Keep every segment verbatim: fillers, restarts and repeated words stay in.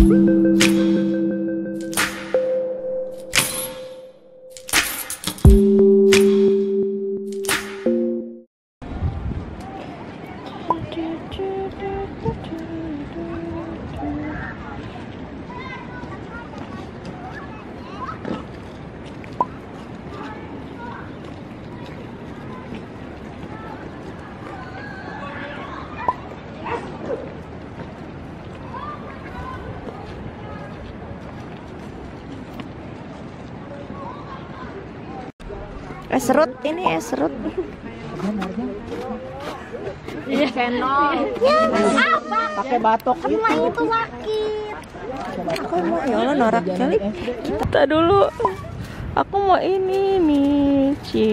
Es serut, ini es serut. Iya, senol. Pakai batok itu. Itu sakit. Aku mau, ya Allah norak kali. Kita dulu. Aku mau ini nih, Ci.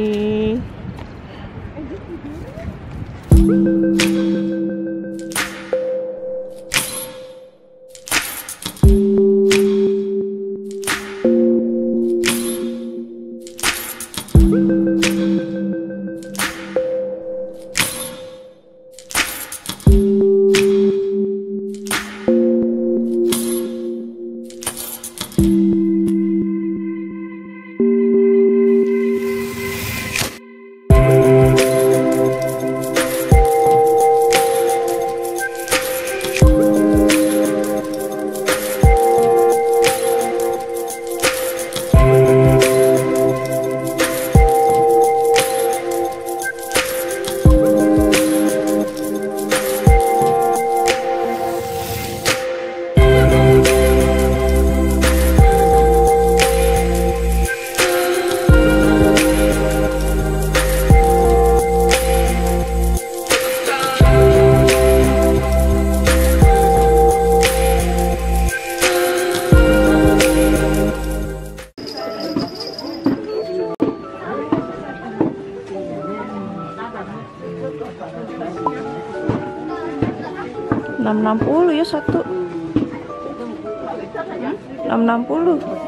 enam enam puluh ya satu. enam enam puluh.